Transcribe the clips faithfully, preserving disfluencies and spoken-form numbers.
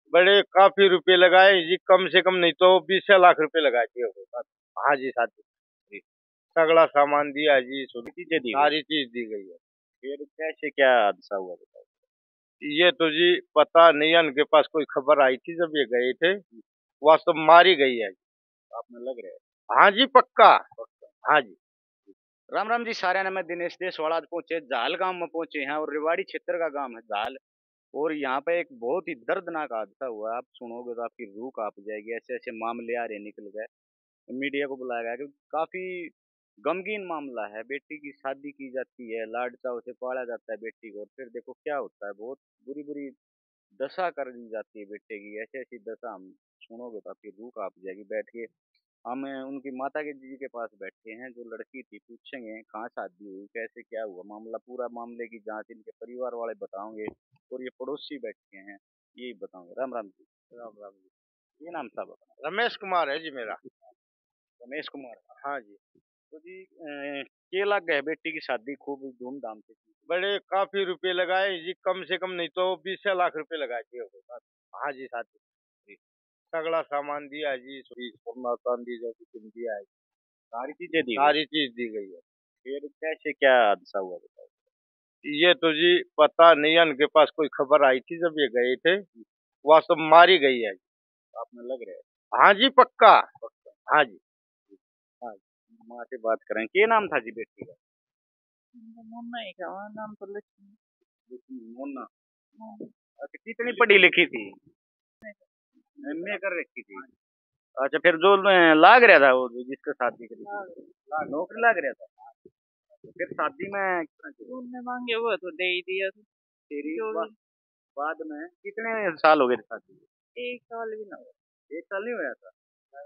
बड़े काफी रुपए लगाए जी, कम से कम नहीं तो बीस लाख रुपए लगाए थे वो बात। हाँ जी साथी जी, सगड़ा सामान दिया जी, सुन- चीजें दी गई। सारी चीज दी गई है। फिर कैसे क्या हादसा हुआ बताओ। ये तो जी पता नहीं है, उनके पास कोई खबर आई थी जब ये गए थे, वास्तव में मारी गई है। आपने लग रहा है। हाँ जी पक्का। हाँ जी। राम राम जी, सारे में दिनेश देशवाड़ा आज पहुंचे जाल गांव में पहुंचे हैं और रेवाड़ी क्षेत्र का गांव है जाल। और यहाँ पे एक बहुत ही दर्दनाक हादसा हुआ है। आप सुनोगे तो आपकी रूह कांप जाएगी। ऐसे ऐसे मामले आ रहे निकल गए। मीडिया को बुलाया गया क्योंकि काफी गमगीन मामला है। बेटी की शादी की जाती है, लाड चाव से पाला जाता है बेटी को, और फिर देखो क्या होता है। बहुत बुरी बुरी दशा कर दी जाती है बेटे की। ऐसी ऐसी दशा हम सुनोगे तो आपकी रूह कांप जाएगी। बैठ के हम उनकी माता के जी के पास बैठे हैं, जो लड़की थी, पूछेंगे कहाँ शादी हुई, कैसे क्या हुआ मामला, पूरा मामले की जांच इनके परिवार वाले बताओगे। और ये पड़ोसी बैठे हैं, यही बताओगे। राम राम जी। राम राम जी। ये नाम था बताना। रमेश कुमार है जी मेरा। रमेश कुमार। हाँ जी। तो जी अ, के लग गए बेटी की शादी खूब धूमधाम से की। बड़े काफी रुपए लगाए जी, कम से कम नहीं तो बीस लाख रुपए लगाए थे वो बात। हाँ जी साथी जी, सगड़ा सामान दिया जी, सुई सोना चांदी जो भी कुछ दिया है, सारी चीजें दी गई। सारी चीज दी गई है। फिर कैसे क्या हादसा हुआ बताओ। ये तो जी पता नहीं है, उनके पास कोई खबर आई थी जब ये गए थे, वास्तव में मारी गई है। आपने लग रहा है। हाँ जी पक्का। हाँ जी। हाँ, माँ से बात करें। क्या नाम था जी बेटी का। मुन्ना ही क्या नाम तो लक्ष्मी। लक्ष्मी, मोना। हाँ, अच्छा, कितनी पढ़ी लिखी थी। एमए कर रखी थी। अच्छा, फिर जो अ, लाग रहा था वो जो जिसका शादी करी थी, लाग नौकरी लाग रहा था। फिर शादी में कितना किया? उनने मांगे वो तो दे ही दिया था। तेरी जो बा, भी बाद में कितने साल हो गए थे शादी को? एक साल भी ना हुआ। एक साल नहीं हुआ था।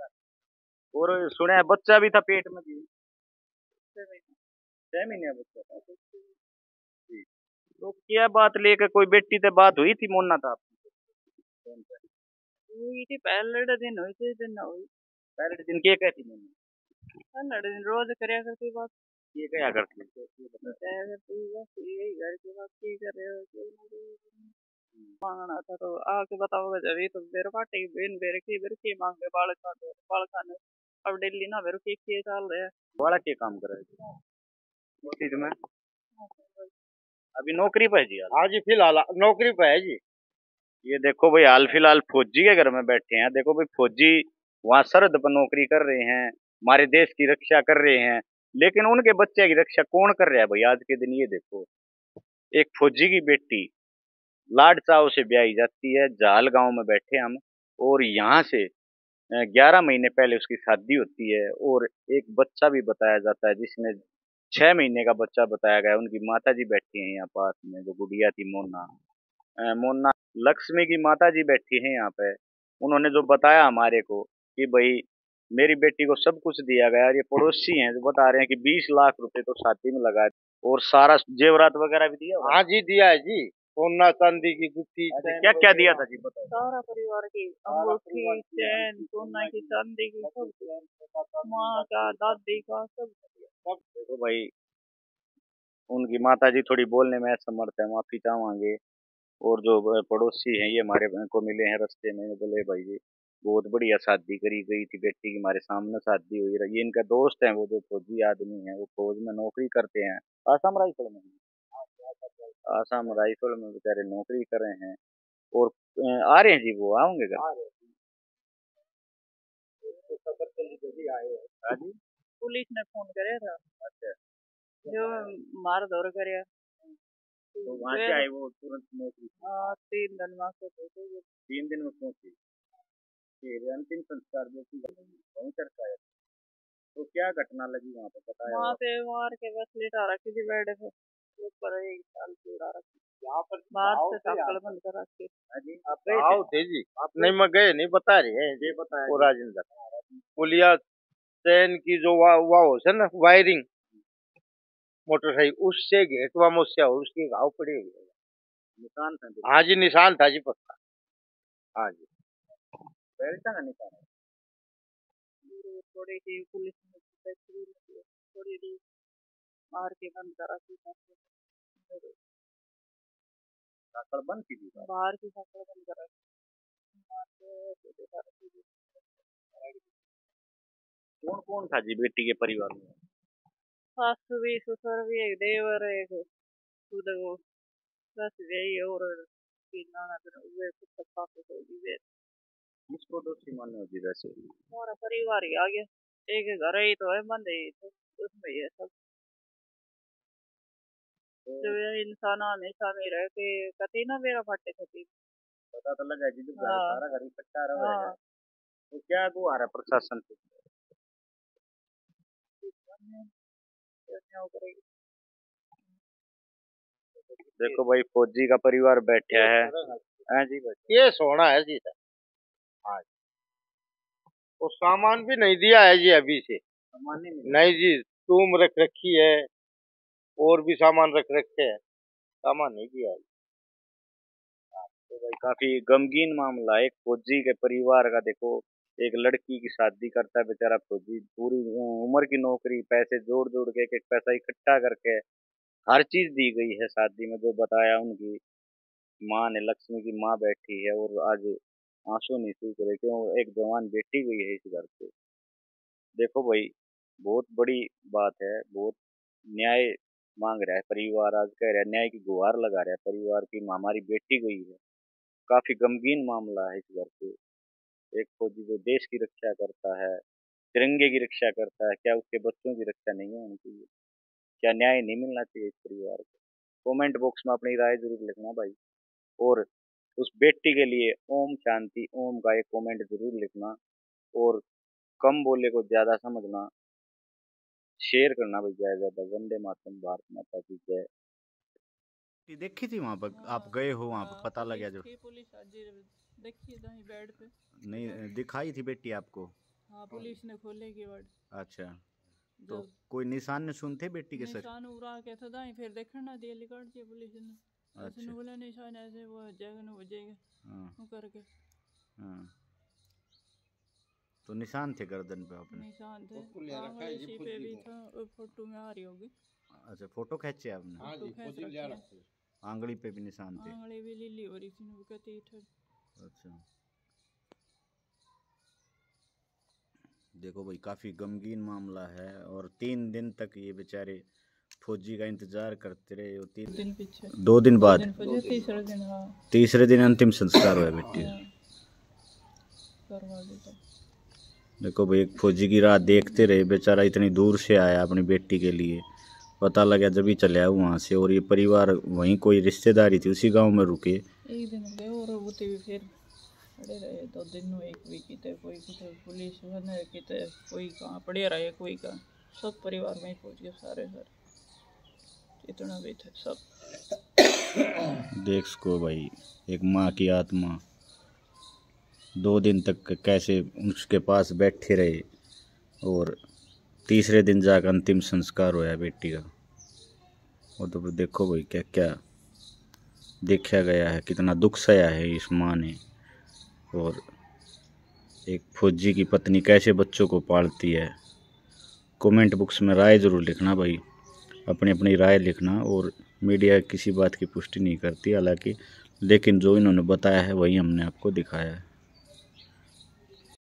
और सुना है बच्चा भी था पेट में जी। उससे भी नहीं। छह महीने का बच्चा था जी। तो क्या बात लेकर कोई बेटी से बात हुई थी मोना था आपकी फोन पे? हुई थी पहले दिन हुई थी, इस दिन ना हुई। पहले दिन क्या कहती मोना? पहले दिन रोज करया करती बात। ये क्या करती है? ये बता। क्या करती बस यही घर की बात की कर रहे हो कोई ना कोई। हम्म। मांगना था तो आके बताओगे जब ही तो बेर पाटे की बेन बेर की बेर की मांगे बाल खाने बाल खाने। अब डेली ना बेर की के चाल रहे हैं। बड़ा क्या काम कर रहे थे इस चीज में? अभी नौकरी पे है जी हाल। हाँ जी फिलहाल नौकरी पे है जी। ये देखो भाई, हाल फिलहाल फौजी के घर में बैठे हैं। देखो भाई, फौजी वहाँ सरहद पर नौकरी कर रहे हैं, हमारे देश की रक्षा कर रहे हैं। लेकिन उनके बच्चे की रक्षा कौन कर रहा है भाई आज के दिन? ये देखो, एक फौजी की बेटी लाड चाव से ब्याही जाती है। जाल गांव में बैठे हम, और यहाँ से ग्यारह महीने पहले उसकी शादी होती है। और एक बच्चा भी बताया जाता है, जिसमें छह महीने का बच्चा बताया गया है। उनकी माता जी बैठी हैं यहाँ पास में, जो गुड़िया थी मोना। अ, मोना लक्ष्मी की माता जी बैठी हैं यहाँ पे। उन्होंने जो बताया हमारे को कि भाई मेरी बेटी को सब कुछ दिया गया। और ये पड़ोसी हैं जो बता रहे हैं कि बीस लाख रुपए तो शादी में लगा, और सारा जेवरात वगैरह भी दिया होगा। हाँ जी दिया है जी, सोना चांदी की गुत्थी अच्छा, चैन क्या क्या दिया वगैरह। था जी बताओ। सारा परिवार की सारा परिवार अंगूठी की चैन अंगूठी, सोना सोना की की चांदी की सब चैन, छोटा सा माँ का दादी का सब। सब। देखो भाई, उनकी माता जी थोड़ी बोलने में असमर्थ है, माफी चाहेंगे। और जो ब- पड़ोसी हैं, ये हमारे को मिले हैं रास्ते में, बोले भाई जी बहुत बढ़िया शादी करी गई थी बेटी की, हमारे सामने शादी हुई रही। ये इनका दोस्त है, वो जो फौजी आदमी है, वो फौज में नौकरी करते हैं, आसाम राइफल में। आसाम राइफल में बेचारे नौकरी कर रहे हैं। और अ, आ रहे हैं जी, वो आओगे घर? हाँ जी। पुलिस ने फोन करे था अच्छा, जो मार दौड़ करे। तो वहाँ से आए वो तुरंत नौकरी? हाँ, तीन दिन में से भेजे। तीन दिन में पहुंची। फिर अंतिम संस्कार जो की वहीं करता है। तो क्या घटना लगी वहाँ पे बताया वहाँ आप? पे मार के बस लेटा रखी थी बेड पे ऊपर एक साल की उड़ा रखी। यहाँ पर बाहर गाँव से थे शक्ल यार। बंद कर रखी। हाँ जी, आप गए थे? गाँव थे जी। नहीं मैं गए नहीं, बता रहे हैं जी। ये बताया वो जी। राजेंद्र पुलिया चैन की जो वा, वा हो है ना वायरिंग मोटरसाइकिल, उससे घेटवा में उससे हो, उसके घाव पड़े हुए हैं। निशान था हाँ जी निशान था जी पक्का। हाँ जी। बेल्ट का निशान है। फिर थोड़ी सी पुलिस ने तस्वीर ली, थोड़ी सी मार के बंद कर रखी। शक्ल बंद की थी बात। बाहर की शक्ल बंद कर रखी। होते सारा चीज। कौन कौन था जी बेटी के परिवार में? सास भी, ससुर भी, एक देवर, एक खुद वो बस यही, और तीन ननद वे कुछ सास होगी वे। किसको दोषी मानते हो जी वैसे? हमारा परिवार ही आ गया, एक घर ही तो है, बंद ही तो उसमें ही है सब। जो ये इंसान हमेशा में रह के कती ना मेरा फटे कती। पता तो लगा जी, जो घर हाँ सारा घर इकट्ठा रहा है, हाँ तो क्या गुहार है प्रशासन से? क्या करेगी। देखो भाई फौजी का परिवार बैठा है। हाँ जी भाई, ये सोना है जी सर। हाँ जी, वो सामान भी नहीं दिया है जी अभी से। सामान नहीं मिला। नहीं जी, टूम रख रखी है और भी सामान रख रखे हैं, सामान नहीं दिया है। तो भाई काफी गमगीन मामला है एक फौजी के परिवार का। देखो एक लड़की की शादी करता है बेचारा फौजी, पूरी उम्र की नौकरी, पैसे जोड़ जोड़ के एक एक पैसा इकट्ठा करके हर चीज दी गई है शादी में। जो बताया उनकी माँ ने, लक्ष्मी की माँ बैठी है और आज आंसू नहीं सूख रहे, क्यों एक जवान बेटी गई है इस घर से। देखो भाई बहुत बड़ी बात है, बहुत न्याय मांग रहा है परिवार, आज कह रहा है न्याय की गुहार लगा रहा है परिवार की, हमारी बेटी गई है। काफी गमगीन मामला है इस घर पे। एक फौजी जो देश की रक्षा करता है, तिरंगे की रक्षा करता है, क्या उसके बच्चों की रक्षा नहीं होनी चाहिए? क्या न्याय नहीं मिलना चाहिए इस परिवार को? कमेंट बॉक्स में अपनी राय जरूर लिखना भाई, और उस बेटी के लिए ओम शांति ओम का एक कमेंट जरूर लिखना, और कम बोले को ज्यादा समझना, शेयर करना भाई ज्यादा ज्यादा। वंदे मातरम, भारत माता की जय। देखी थी वहाँ पर, आप गए हो वहाँ पर, पता लग गया जो? पुलिस आज देखी कहीं बेड पे नहीं दिखाई थी बेटी आपको? हाँ, पुलिस ने खोले की वर्ड। अच्छा, तो कोई निशान निशान थे बेटी के सर? निशान उड़ा के था दाई, फिर देखना ना दिया लिकाट दिया पुलिस ने। अच्छा, उसने बोला निशान ऐसे वो जगह न हो जाएगा। हाँ वो करके हाँ, तो निशान थे गर्दन पे अपने? निशान थे, आंगली पे भी था, और फोटो में आ रही होगी। अच्छा, फोटो खींचे आपने? हाँ जी, फोटो फौजी खींच लिया रखी है। रखा है। आंगली पे भी निशान थे? आंगली भी लीली हो रही थी वो कहती थी। अच्छा, देखो भाई काफ़ी गमगीन मामला है, और तीन दिन तक ये बेचारे फौजी का इंतजार करते रहे। वो तीन दिन पीछे दो दिन बाद दिन पीछे तीसरे दिन हाँ तीसरे दिन अंतिम संस्कार हुआ बेटी का। करवा देता। देखो भाई एक फौजी की राह देखते रहे, बेचारा इतनी दूर से आया अपनी बेटी के लिए, पता लगा जब ही चले आया वहाँ से, और ये परिवार वहीं कोई रिश्तेदारी थी उसी गांव में रुके। एक दिन गए और वो भी फिर पड़े रहे दो दिन, एक भी किते कोई किते पुलिस बने किते कोई कहाँ पड़े रहे, कोई कहाँ, सब परिवार में ही पहुँच गए सारे सर, इतना भी थे सब। देख सको भाई एक माँ की आत्मा दो दिन तक कैसे उसके पास बैठे रहे, और तीसरे दिन जाकर अंतिम संस्कार होया बेटी का। वो तो देखो भाई क्या क्या देखा गया है, कितना दुख सहा है इस माँ ने। और एक फौजी की पत्नी कैसे बच्चों को पालती है। कमेंट बॉक्स में राय ज़रूर लिखना भाई, अपनी अपनी राय लिखना। और मीडिया किसी बात की पुष्टि नहीं करती हालांकि, लेकिन जो इन्होंने बताया है वही हमने आपको दिखाया है।